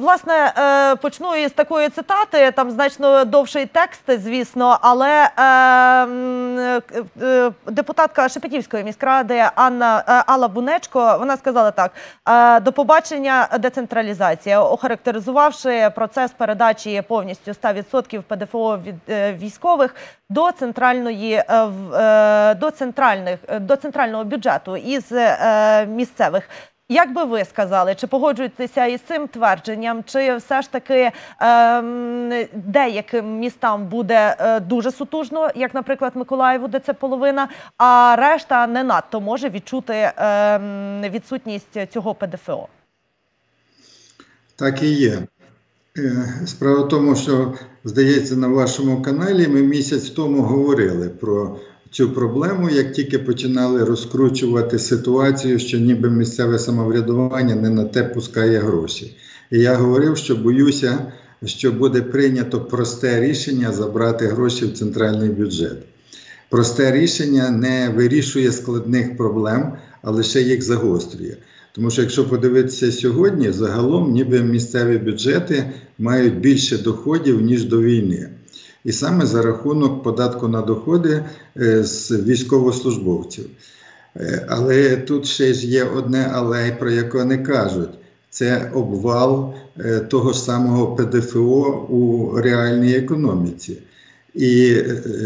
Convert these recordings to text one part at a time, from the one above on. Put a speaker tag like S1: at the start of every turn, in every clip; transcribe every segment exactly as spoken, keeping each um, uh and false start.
S1: власне, почну із такої цитати, там значно довший текст, звісно, але депутатка Шепетівської міськради Анна Алла Бунечко, вона сказала так: «До побачення децентралізація», охарактеризувавши процес передачі повністю ста відсотків ПДФО від військових до центральної, до центральних, до центрального бюджету із місцевих. Як би ви сказали, чи погоджуєтеся із цим твердженням, чи все ж таки е, деяким містам буде е, дуже сутужно, як, наприклад, Миколаєву, де це половина, а решта не надто може відчути е, відсутність цього ПДФО?
S2: Так і є. Справа в тому, що, здається, на вашому каналі ми місяць тому говорили про цю проблему, як тільки починали розкручувати ситуацію, що ніби місцеве самоврядування не на те пускає гроші. І я говорив, що боюся, що буде прийнято просте рішення забрати гроші в центральний бюджет. Просте рішення не вирішує складних проблем, а лише їх загострює. Тому що якщо подивитися сьогодні, загалом ніби місцеві бюджети мають більше доходів, ніж до війни. І саме за рахунок податку на доходи з військовослужбовців. Але тут ще ж є одне але, про яке не кажуть. Це обвал того ж самого ПДФО у реальній економіці. І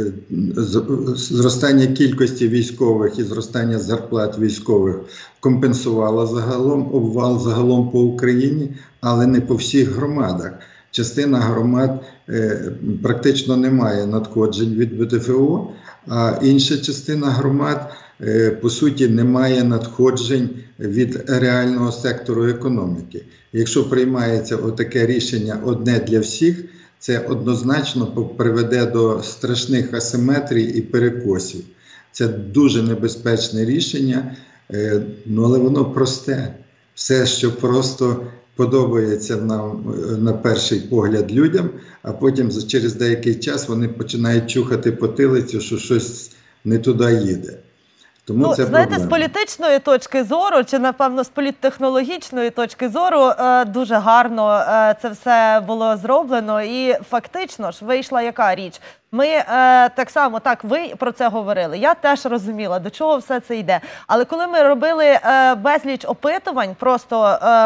S2: зростання кількості військових і зростання зарплат військових компенсувало загалом обвал загалом по Україні, але не по всіх громадах. Частина громад е, практично не має надходжень від ПДФО, а інша частина громад, е, по суті, не має надходжень від реального сектору економіки. Якщо приймається отаке рішення одне для всіх, це однозначно приведе до страшних асиметрій і перекосів. Це дуже небезпечне рішення, е, ну, але воно просте. Все, що просто подобається нам на перший погляд людям, а потім через деякий час вони починають чухати потилицю, що щось не туди їде. Тому
S1: ну,
S2: це
S1: знаєте,
S2: проблема.
S1: З політичної точки зору, чи, напевно, з політтехнологічної точки зору, дуже гарно це все було зроблено. І фактично ж вийшла яка річ? Ми е, так само, так, ви про це говорили, я теж розуміла, до чого все це йде. Але коли ми робили е, безліч опитувань, просто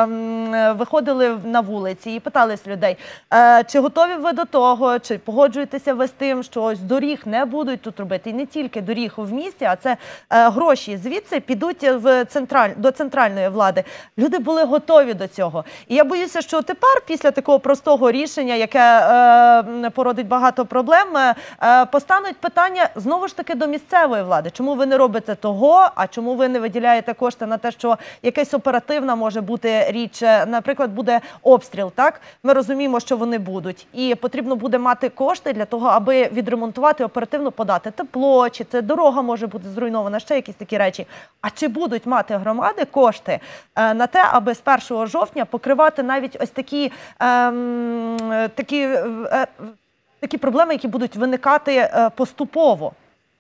S1: е, виходили на вулиці і питались людей, е, чи готові ви до того, чи погоджуєтеся ви з тим, що ось доріг не будуть тут робити, і не тільки доріг в місті, а це е, гроші звідси підуть в централь, до центральної влади. Люди були готові до цього. І я боюся, що тепер, після такого простого рішення, яке е, породить багато проблем, постануть питання знову ж таки до місцевої влади. Чому ви не робите того, а чому ви не виділяєте кошти на те, що якась оперативна може бути річ, наприклад, буде обстріл, так? Ми розуміємо, що вони будуть. І потрібно буде мати кошти для того, аби відремонтувати, оперативно подати тепло, чи це дорога може бути зруйнована, ще якісь такі речі. А чи будуть мати громади кошти на те, аби з першого жовтня покривати навіть ось такі, ем, такі е, такі проблеми, які будуть виникати поступово?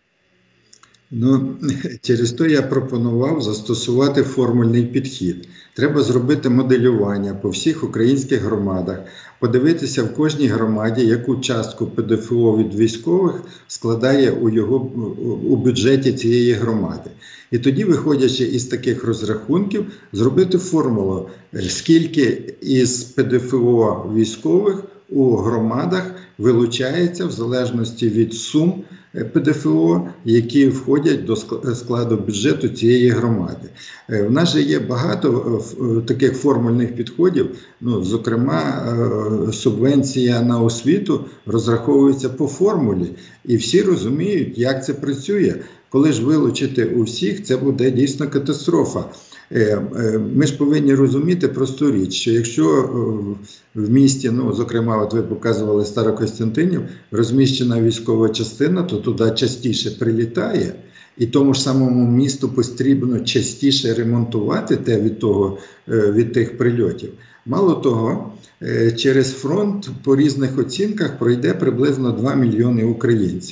S2: Ну, через то я пропонував застосувати формульний підхід. Треба зробити моделювання по всіх українських громадах, подивитися в кожній громаді, яку частку ПДФО від військових складає у, його, у бюджеті цієї громади. І тоді, виходячи із таких розрахунків, зробити формулу, скільки із ПДФО військових у громадах вилучається в залежності від сум ПДФО, які входять до складу бюджету цієї громади. В нас же є багато таких формульних підходів, ну, зокрема, субвенція на освіту розраховується по формулі, і всі розуміють, як це працює. Коли ж вилучити у всіх, це буде дійсно катастрофа. Ми ж повинні розуміти просту річ, що якщо в місті, ну, зокрема, от ви показували Старокостянтинів, розміщена військова частина, то туди частіше прилітає, і тому ж самому місту потрібно частіше ремонтувати те від, того, від тих прильотів. Мало того, через фронт по різних оцінках пройде приблизно два мільйони українців.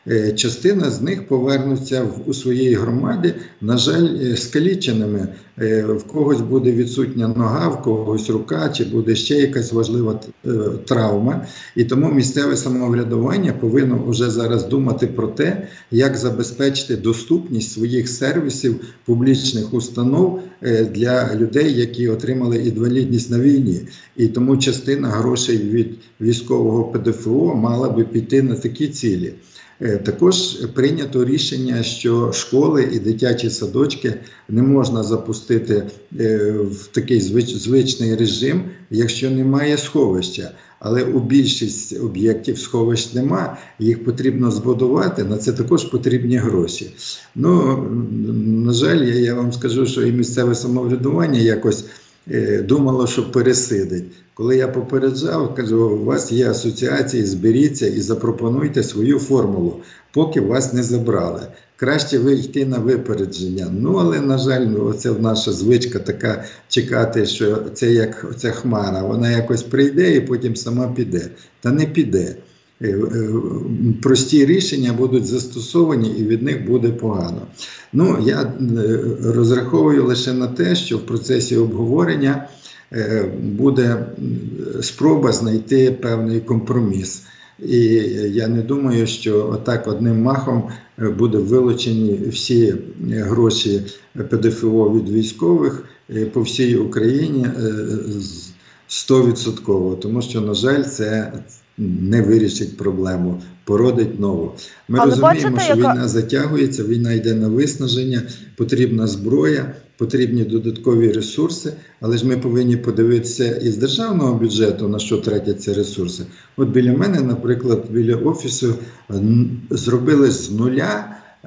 S2: частина з них повернуться у своїй громаді, на жаль, скаліченими. В когось буде відсутня нога, в когось рука, чи буде ще якась важлива травма. І тому місцеве самоврядування повинно вже зараз думати про те, як забезпечити доступність своїх сервісів, публічних установ для людей, які отримали інвалідність на війні. І тому частина грошей від військового Пе Де Фе О мала би піти на такі цілі. Також прийнято рішення, що школи і дитячі садочки не можна запустити в такий звичний режим, якщо немає сховища. Але у більшість об'єктів сховищ нема, їх потрібно збудувати, на це також потрібні гроші. Ну, на жаль, я, я вам скажу, що і місцеве самоврядування якось е, думало, що пересидить. Коли я попереджав, кажу, у вас є асоціації, зберіться і запропонуйте свою формулу, поки вас не забрали. Краще ви йти на випередження. Ну, але, на жаль, оце наша звичка така чекати, що це як ця хмара, вона якось прийде і потім сама піде. Та не піде. Прості рішення будуть застосовані і від них буде погано. Ну, я розраховую лише на те, що в процесі обговорення буде спроба знайти певний компроміс. І я не думаю, що отак одним махом буде вилучені всі гроші Пе Де Фе О від військових по всій Україні сто відсотків, тому що, на жаль, це не вирішить проблему, породить нову. Ми Але розуміємо, бачите, що яка... війна затягується, війна йде на виснаження, потрібна зброя, потрібні додаткові ресурси, але ж ми повинні подивитися із державного бюджету, на що тратяться ресурси. От біля мене, наприклад, біля офісу зробили з нуля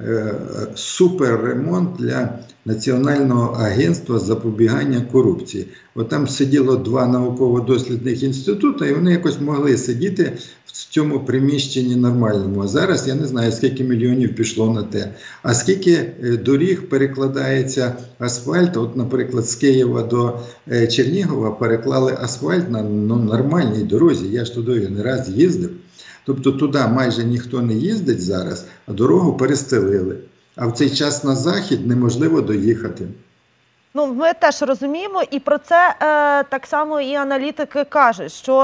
S2: суперремонт для Національного агентства запобігання корупції. От там сиділо два науково-дослідних інститути, і вони якось могли сидіти в цьому приміщенні нормальному. А зараз я не знаю, скільки мільйонів пішло на те. А скільки доріг перекладається асфальт. От, наприклад, з Києва до Чернігова переклали асфальт на ну, нормальній дорозі. Я ж туди не раз їздив. Тобто туди майже ніхто не їздить зараз, а дорогу перестелили. А в цей час на захід неможливо доїхати.
S1: Ну, ми теж розуміємо, і про це е, так само і аналітики кажуть, що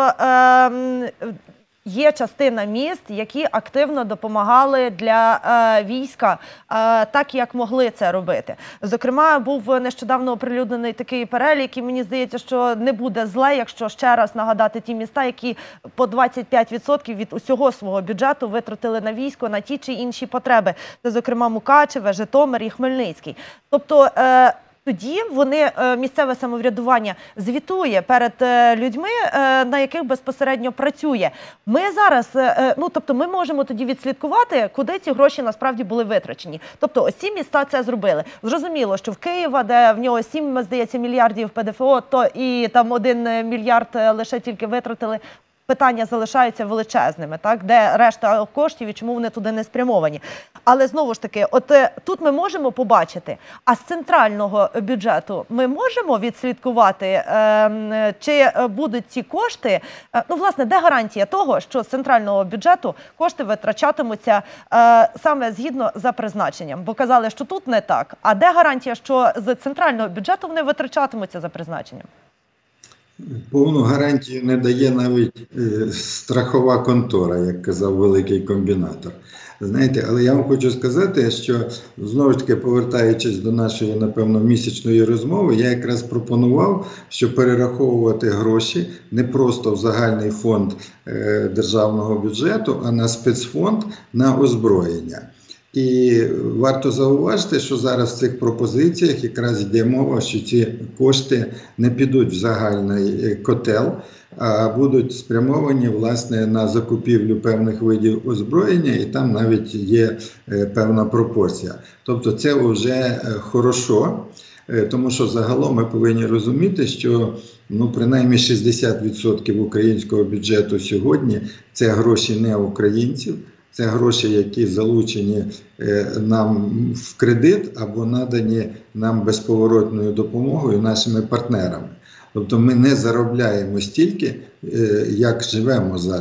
S1: е, є частина міст, які активно допомагали для е, війська, е, так як могли це робити. Зокрема, був нещодавно оприлюднений такий перелік, і мені здається, що не буде зле, якщо ще раз нагадати ті міста, які по двадцять п'ять відсотків від усього свого бюджету витратили на військо, на ті чи інші потреби. Це, зокрема, Мукачеве, Житомир і Хмельницький. Тобто, е, тоді вони, місцеве самоврядування, звітує перед людьми, на яких безпосередньо працює. Ми зараз, ну, тобто ми можемо тоді відслідкувати, куди ці гроші насправді були витрачені. Тобто ось ці міста це зробили. Зрозуміло, що в Києва, де в нього сім, здається, мільярдів Пе Де Фе О, то і там один мільярд лише тільки витратили. Питання залишаються величезними, так? Де решта коштів і чому вони туди не спрямовані. Але знову ж таки, от тут ми можемо побачити, а з центрального бюджету ми можемо відслідкувати, е, чи будуть ці кошти, е, ну, власне, де гарантія того, що з центрального бюджету кошти витрачатимуться е, саме згідно за призначенням? Бо казали, що тут не так. А де гарантія, що з центрального бюджету вони витрачатимуться за призначенням?
S2: Повну гарантію не дає навіть е, страхова контора, як казав великий комбінатор. Знаєте, але я вам хочу сказати, що, знову ж таки, повертаючись до нашої, напевно, місячної розмови, я якраз пропонував, що перераховувати гроші не просто в загальний фонд е, державного бюджету, а на спецфонд на озброєння. І варто зауважити, що зараз в цих пропозиціях якраз йде мова, що ці кошти не підуть в загальний котел, а будуть спрямовані, власне, на закупівлю певних видів озброєння, і там навіть є певна пропорція. Тобто це вже хорошо, тому що загалом ми повинні розуміти, що ну, принаймні шістдесят відсотків українського бюджету сьогодні – це гроші не українців. Це гроші, які залучені нам в кредит або надані нам безповоротною допомогою нашими партнерами. Тобто ми не заробляємо стільки, як живемо зараз.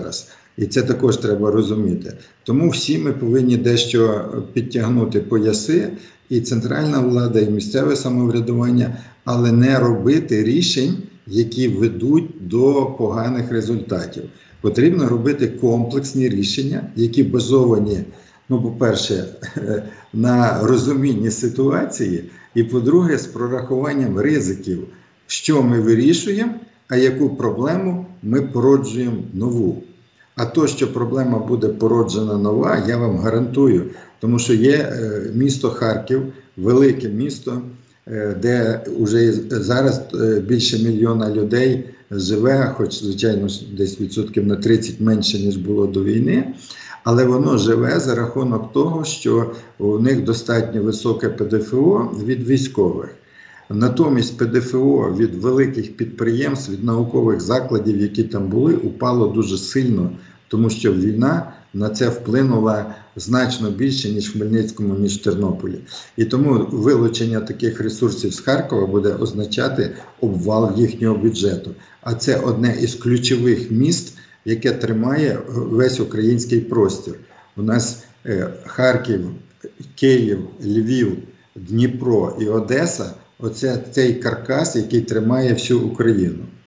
S2: І це також треба розуміти. Тому всі ми повинні дещо підтягнути пояси, і центральна влада, і місцеве самоврядування, але не робити рішень, які ведуть до поганих результатів. Потрібно робити комплексні рішення, які базовані, ну, по-перше, на розумінні ситуації, і, по-друге, з прорахуванням ризиків, що ми вирішуємо, а яку проблему ми породжуємо нову. А то, що проблема буде породжена нова, я вам гарантую, тому що є місто Харків, велике місто, де вже зараз більше мільйона людей живе, хоч, звичайно, десь відсотків на тридцять менше, ніж було до війни, але воно живе за рахунок того, що у них достатньо високе Пе Де Фе О від військових. Натомість Пе Де Фе О від великих підприємств, від наукових закладів, які там були, упало дуже сильно, тому що війна на це вплинула значно більше, ніж в Хмельницькому, ніж в Тернополі. І тому вилучення таких ресурсів з Харкова буде означати обвал їхнього бюджету. А це одне із ключових міст, яке тримає весь український простір. У нас Харків, Київ, Львів, Дніпро і Одеса – оце цей каркас, який тримає всю Україну.